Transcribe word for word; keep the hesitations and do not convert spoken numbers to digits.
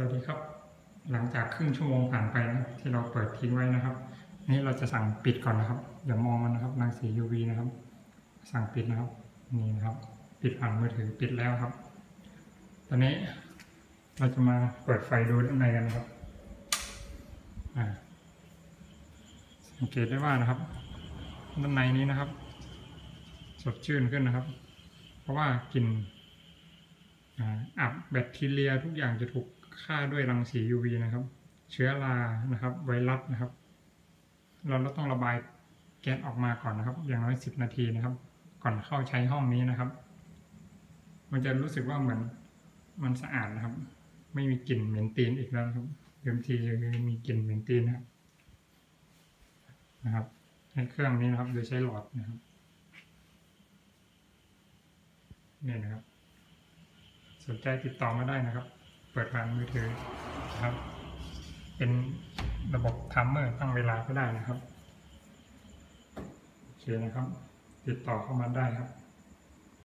วัสดีครับหลังจากครึ่งชั่วโมงผ่านไปนะที่เราเปิดทิ้งไว้นะครับนี่เราจะสั่งปิดก่อนนะครับอย่ามองมันนะครับรังสี ยู วี นะครับสั่งปิดนะครับนี่นะครับปิดผ่านมือถือปิดแล้วครับตอนนี้เราจะมาเปิดไฟดูด้านในกันนะครับสังเกตได้ว่านะครับด้านในนี้นะครับสดชื่นขึ้นนะครับเพราะว่ากลิ่นอับแบคทีเรียทุกอย่างจะถูกฆ่าด้วยรังสี ยู วี นะครับเชื้อรานะครับไวรัสนะครับเราต้องระบายแก๊สออกมาก่อนนะครับอย่างน้อยสิบนาทีนะครับก่อนเข้าใช้ห้องนี้นะครับมันจะรู้สึกว่าเหมือนมันสะอาดนะครับไม่มีกลิ่นเหม็นตีนอีกแล้วครับเดิมทีมีกลิ่นเหม็นตีนนะครับนะครับในเครื่องนี้นะครับโดยใช้หลอดนะครับนี่นะครับสนใจติดต่อมาได้นะครับเปิดผ่านมือถือนะครับเป็นระบบทัมเมอร์ตั้งเวลาก็ได้นะครับโอเคนะครับติดต่อเข้ามาได้ครับ